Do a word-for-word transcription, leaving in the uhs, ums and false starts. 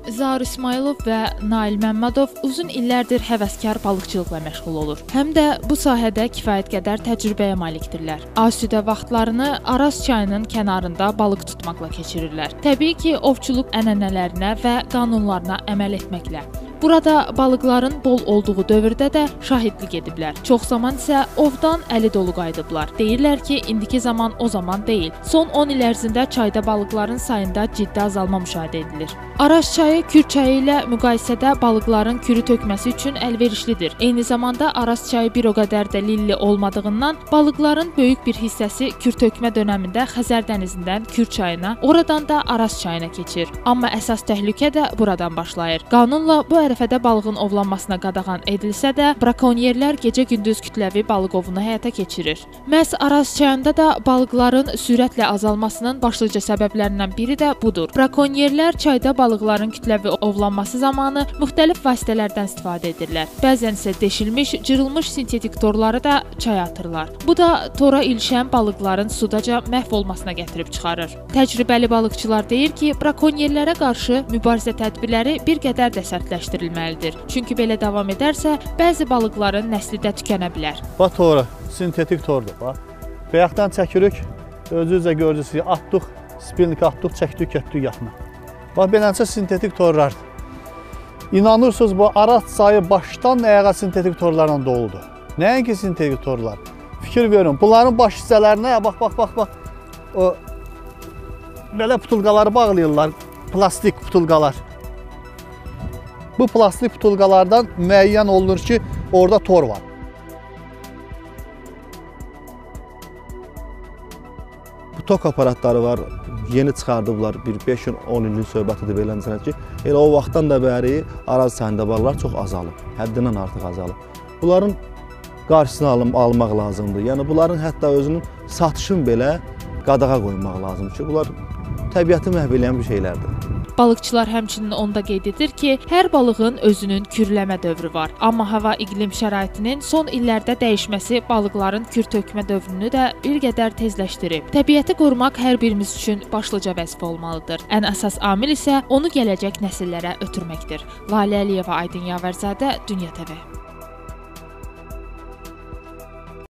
Zaur İsmailov və Nail Məmmədov uzun illərdir həvəskar balıqçılıqla məşğul olur. Həm də bu sahədə kifayət qədər təcrübəyə malikdirlər. Asudə vaxtlarını Araz çayının kənarında balıq tutmaqla keçirirlər. Təbii ki, ovçuluq ənənələrinə və qanunlarına əməl etməklə. Burada balıqların bol olduğu dövrdə də şahidlik ediblər. Çox zaman isə ovdan əli dolu qayıdıblar. Deyirlər ki, indiki zaman o zaman deyil. Son on il ərzində çayda balıqların sayında ciddi azalma müşahidə edilir. Araz çayı Kür çayı ilə müqayisədə balıqların kürü tökməsi üçün əlverişlidir. Eyni zamanda Araz çayı bir o qədər də lilli olmadığından balıqların böyük bir hissəsi kür tökmə dönəmində Xəzər dənizindən Kür çayına, oradan da Araz çayına keçir. Amma əsas təhlükə də buradan başlayır. Qanunla bu ərəfədə balığın ovlanmasına qadağan edilsə də, brakonyerlər gecə-gündüz kütləvi balıq ovunu həyata keçirir. Məhz Araz çayında da balıqların sürətlə azalmasının başlıca səbəblərindən biri də budur. Brakonyerlər çayda balıqların kütləvi ovlanması zamanı müxtəlif vasitələrdən istifadə edirlər. Bəzən isə deşilmiş, cırılmış sintetik torları da çaya atırlar. Bu da tora ilişən balıqların sudaca məhv olmasına gətirib çıxarır. Təcrübəli balıqçılar deyir ki, brakonyerlərə qarşı mübarizə tədbirləri bir qədər də sərtləşdirilməlidir. Çünki belə davam edərsə, bəzi balıqların nəsli də tükənə bilər. Bax tora, sintetik tordur. Bax. Bayaqdan çəkirik, özünüzə görürsünüz ki, atdıq, spinnik atdıq, çəkdik, getdik yaxına. Bax, beləncə sintetik torlardır. İnanırsınız, bu Araz çayı başdan ayağa sintetik torlarla doludur. Nəinki sintetik torlar? Fikir verin, bunların baş hissələrinə, bax, bax, bax, bax, o, belə putulqaları bağlayırlar, plastik putulqalar. Bu plastik putulqalardan müəyyən olunur ki, orada tor var. Bu tok aparatları var, yeni çıxardıblar, bir beş on illik söhbətidir beləncə ki, elə o vaxtdan da bəri Araz çayında balıqlar çox azalıb, həddindən artıq azalıb. Bunların qarşısını alım, almaq lazımdır. Yəni, bunların hətta özünün satışını belə qadağa qoymaq lazımdır ki, bunlar təbiəti məhv eləyən bir şeylərdir. Balıqçılar həmçinin onda qeyd edir ki, hər balığın özünün kürləmə dövrü var. Amma hava iqlim şəraitinin son illərdə dəyişməsi balıqların kür tökmə dövrünü də bir qədər tezləşdirib. Təbiəti qorumaq hər birimiz üçün başlıca vəzifə olmalıdır. Ən əsas amil isə onu gələcək nəsillərə ötürməkdir. Lalə Əliyeva, Aydın Yavərzadə, Dünya T V.